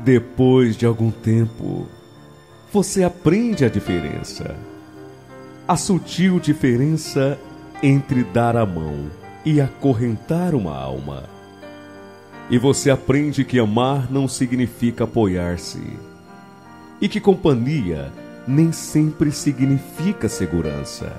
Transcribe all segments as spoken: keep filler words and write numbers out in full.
Depois de algum tempo, você aprende a diferença. A sutil diferença entre dar a mão e acorrentar uma alma. E você aprende que amar não significa apoiar-se. E que companhia nem sempre significa segurança.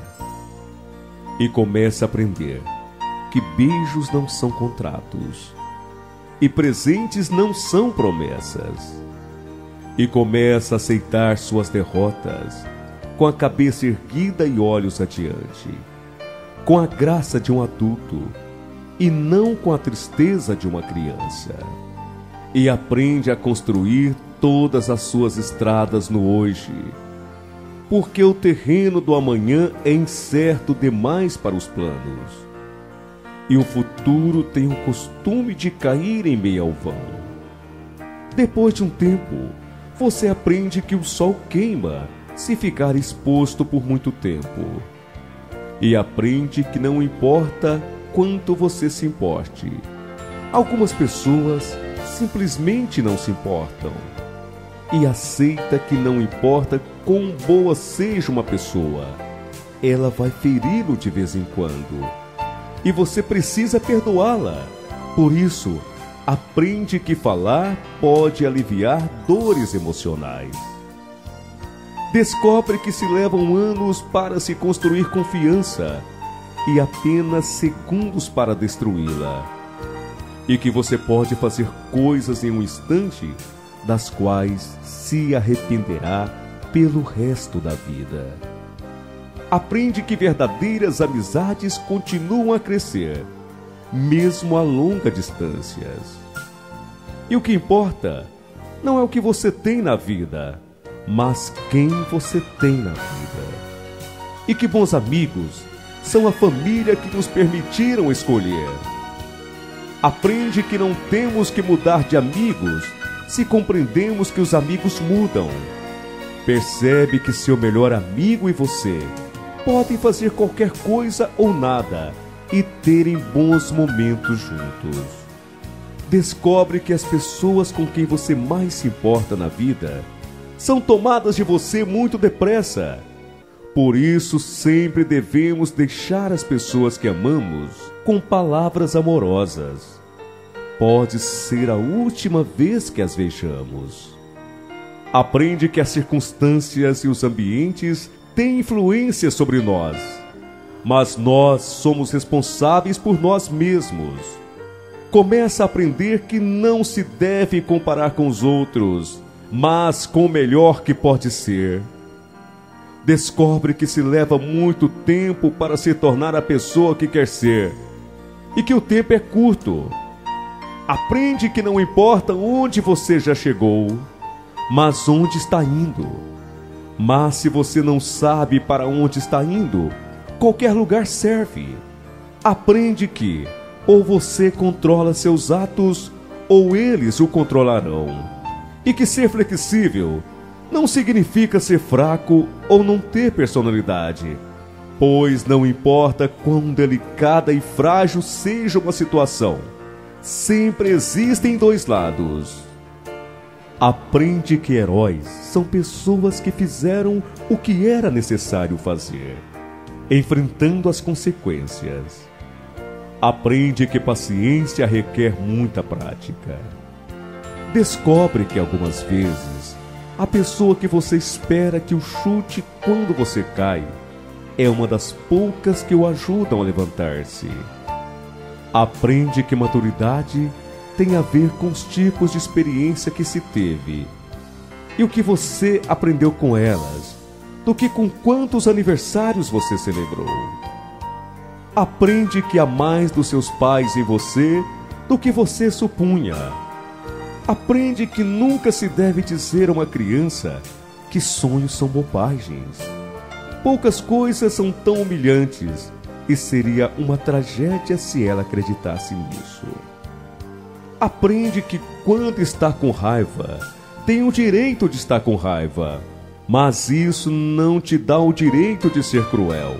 E começa a aprender que beijos não são contratos. E presentes não são promessas. E começa a aceitar suas derrotas com a cabeça erguida e olhos adiante, com a graça de um adulto e não com a tristeza de uma criança. E aprende a construir todas as suas estradas no hoje, porque o terreno do amanhã é incerto demais para os planos. E o futuro tem o costume de cair em meio ao vão. Depois de um tempo, você aprende que o sol queima se ficar exposto por muito tempo. E aprende que não importa quanto você se importe. Algumas pessoas simplesmente não se importam. E aceita que não importa quão boa seja uma pessoa, ela vai feri-lo de vez em quando. E você precisa perdoá-la. Por isso, aprende que falar pode aliviar dores emocionais. Descobre que se levam anos para se construir confiança e apenas segundos para destruí-la. E que você pode fazer coisas em um instante das quais se arrependerá pelo resto da vida. Aprende que verdadeiras amizades continuam a crescer, mesmo a longas distâncias. E o que importa não é o que você tem na vida, mas quem você tem na vida. E que bons amigos são a família que nos permitiram escolher. Aprende que não temos que mudar de amigos se compreendemos que os amigos mudam. Percebe que seu melhor amigo e você podem fazer qualquer coisa ou nada e terem bons momentos juntos. Descobre que as pessoas com quem você mais se importa na vida são tomadas de você muito depressa. Por isso, sempre devemos deixar as pessoas que amamos com palavras amorosas. Pode ser a última vez que as vejamos. Aprende que as circunstâncias e os ambientes têm influência sobre nós, mas nós somos responsáveis por nós mesmos. Começa a aprender que não se deve comparar com os outros, mas com o melhor que pode ser. Descobre que se leva muito tempo para se tornar a pessoa que quer ser, e que o tempo é curto. Aprende que não importa onde você já chegou, mas onde está indo. Mas se você não sabe para onde está indo, qualquer lugar serve. Aprende que ou você controla seus atos, ou eles o controlarão. E que ser flexível não significa ser fraco ou não ter personalidade, pois não importa quão delicada e frágil seja uma situação, sempre existem dois lados. Aprende que heróis são pessoas que fizeram o que era necessário fazer, enfrentando as consequências. Aprende que paciência requer muita prática. Descobre que algumas vezes a pessoa que você espera que o chute quando você cai é uma das poucas que o ajudam a levantar-se. Aprende que maturidade tem a ver com os tipos de experiência que se teve e o que você aprendeu com elas, do que com quantos aniversários você celebrou. Aprende que há mais dos seus pais em você do que você supunha. Aprende que nunca se deve dizer a uma criança que sonhos são bobagens. Poucas coisas são tão humilhantes e seria uma tragédia se ela acreditasse nisso. Aprende que quando está com raiva, tem o direito de estar com raiva, mas isso não te dá o direito de ser cruel.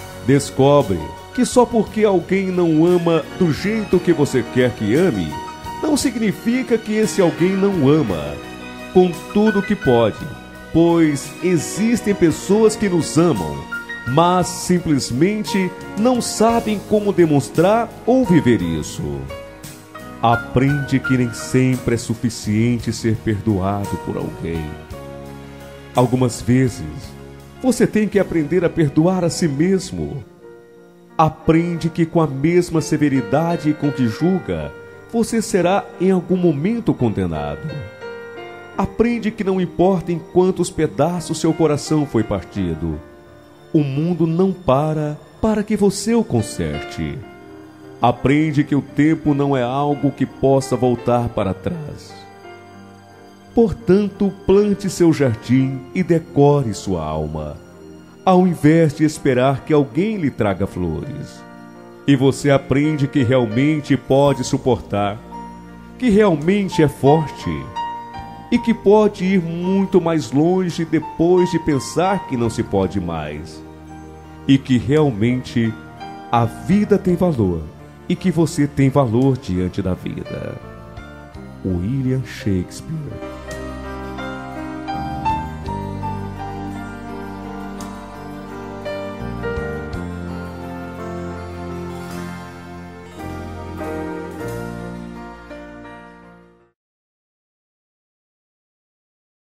Descobre que só porque alguém não ama do jeito que você quer que ame, não significa que esse alguém não ama com tudo que pode, pois existem pessoas que nos amam, mas simplesmente não sabem como demonstrar ou viver isso. Aprende que nem sempre é suficiente ser perdoado por alguém. Algumas vezes, você tem que aprender a perdoar a si mesmo. Aprende que com a mesma severidade com que julga, você será em algum momento condenado. Aprende que não importa em quantos pedaços seu coração foi partido, o mundo não para para que você o conserte. Aprende que o tempo não é algo que possa voltar para trás. Portanto, plante seu jardim e decore sua alma, ao invés de esperar que alguém lhe traga flores. E você aprende que realmente pode suportar, que realmente é forte, e que pode ir muito mais longe depois de pensar que não se pode mais, e que realmente a vida tem valor, e que você tem valor diante da vida. William Shakespeare.